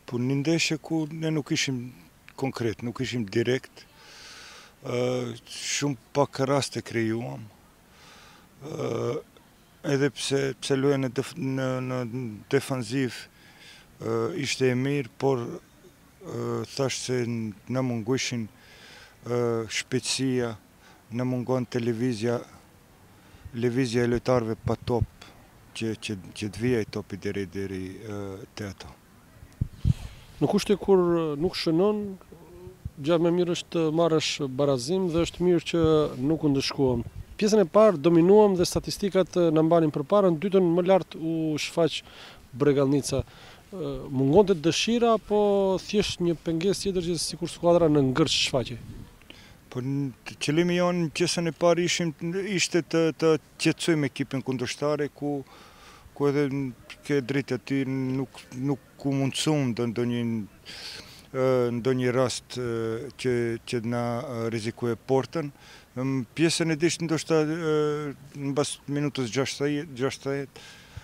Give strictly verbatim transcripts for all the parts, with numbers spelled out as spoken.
Po një ndeshje ku ne nuk ishim konkret, nuk ishim direkt, uh, shumë pak raste krijuam, uh, edhe pse, pse luajë në, def, në, në defanziv uh, ishte e mirë, por uh, thash se në munguishin uh, shpejtësia, në mungon televizja, lëvizja e lojtarëve pa top, që, që, që të vijaj topi deri, deri uh, te ato. Në kushte kur nuk shënon, gjë më mirë është të marrësh barazim dhe është mirë që nuk u ndëshkuam. Pjesën e parë dominuam dhe statistikat na mbanin përpara, në dytën më lart u shfaq Bregallnica. Mungonte dëshira apo thjesht një pengesë tjetër që sikur skuadra në ngërç shfaqej? Po qëllimi jonë në pjesën e parë ishim ishte të të qetësojmë ekipin kundërshtare ku ku edhe ke drejtë aty nuk nuk u mundësum ndonjë ndonjë rast që që na rrezikoi portën. Në pjesën e dytë ndoshta mbas minutës gjashtëdhjetë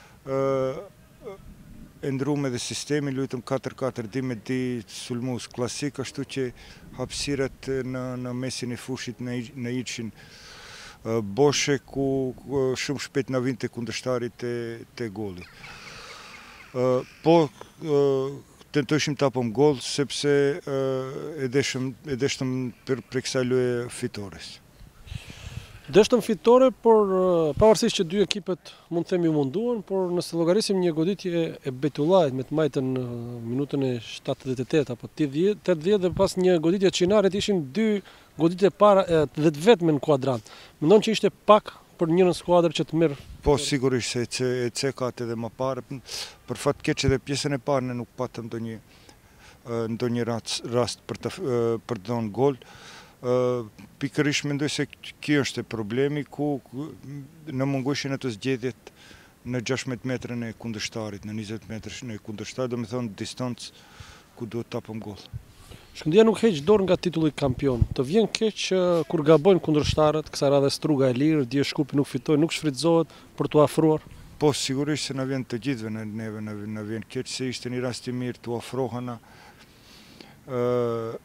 e ndruam edhe sistemin, luajtëm katër katër di me di sulmues klasik, ashtu që hapësirat në në mesin e fushit në iqin boshe ku shumë shpejt na vinte kundërshtari te te golli. Po tentojshim të hapëm gol sepse e deshëm e deshtëm për për kësaj loje fitores. Deshtëm fitore, por pavarësisht që dy ekipet mund të themi u munduan, por nëse llogarisim një goditje e Betullajt me të majtën në minutën e shtatëdhjetë e tetë apo tetëdhjetë dhe pas një goditje të Çinarit ishin dy goditje para dhe të vetme në kuadrant. Mendon që ishte pak për njërën skuadër që të merr? Po sigurisht se e cekat edhe më parë, për fat keq edhe pjesën e parë ne nuk patëm ndonjë ndonjë rast për të për të dhënë gol. Uh, pikërisht mendoj se kjo është problemi ku në mungueshin ato zgjedhjet në gjashtëdhjetë metrën e kundërshtarit, në njëzet metrën e kundërshtarit, do me thonë distancë ku duhet të hapëm gol. Shkëndija nuk heq dorë nga titulli kampion. Të vjen keq kur gabojnë kundërshtarët, kësaj radhe Struga e lirë, Dje Shkupi nuk fitoi, nuk shfrytëzohet për t'u afruar? Po sigurisht se na vjen të gjithëve në neve, na vjen keq se ishte një rast i mirë t'u afrohana. Uh,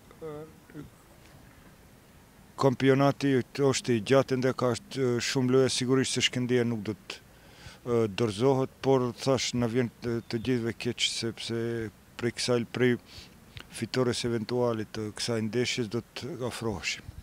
Kampionati është i gjatë ende ka shumë loja, sigurisht se Shkëndija nuk do të dorëzohet, por thash na vjen të gjithëve keq sepse prej kësaj prej fitores eventuale të kësaj ndeshjes do të afroheshim.